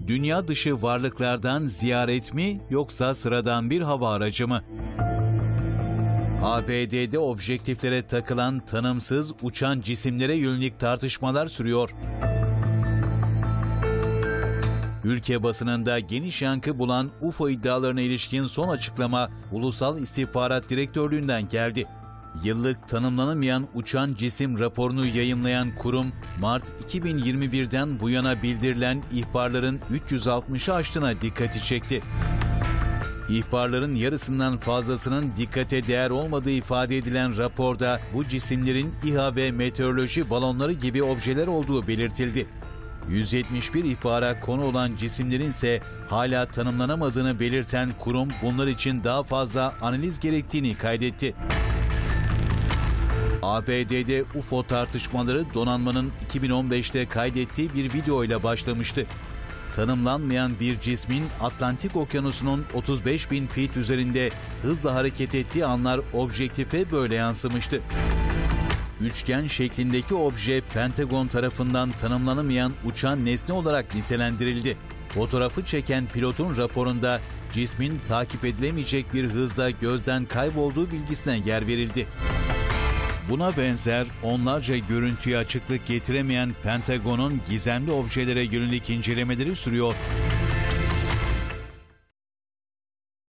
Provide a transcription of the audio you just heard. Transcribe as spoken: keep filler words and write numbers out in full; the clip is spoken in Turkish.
Dünya dışı varlıklardan ziyaret mi yoksa sıradan bir hava aracı mı? A B D'de objektiflere takılan tanımsız uçan cisimlere yönelik tartışmalar sürüyor. Ülke basınında geniş yankı bulan U F O iddialarına ilişkin son açıklama Ulusal İstihbarat Direktörlüğü'nden geldi. Yıllık tanımlanamayan uçan cisim raporunu yayımlayan kurum, Mart iki bin yirmi bir'den bu yana bildirilen ihbarların üç yüz altmış'ı aştığına dikkati çekti. İhbarların yarısından fazlasının dikkate değer olmadığı ifade edilen raporda bu cisimlerin İHA ve meteoroloji balonları gibi objeler olduğu belirtildi. yüz yetmiş bir ihbara konu olan cisimlerin ise hala tanımlanamadığını belirten kurum bunlar için daha fazla analiz gerektiğini kaydetti. A B D'de U F O tartışmaları donanmanın iki bin on beş'te kaydettiği bir videoyla başlamıştı. Tanımlanmayan bir cismin Atlantik Okyanusu'nun otuz beş bin feet üzerinde hızla hareket ettiği anlar objektife böyle yansımıştı. Üçgen şeklindeki obje Pentagon tarafından tanımlanamayan uçan nesne olarak nitelendirildi. Fotoğrafı çeken pilotun raporunda cismin takip edilemeyecek bir hızla gözden kaybolduğu bilgisine yer verildi. Buna benzer onlarca görüntüye açıklık getiremeyen Pentagon'un gizemli objelere yönelik incelemeleri sürüyor.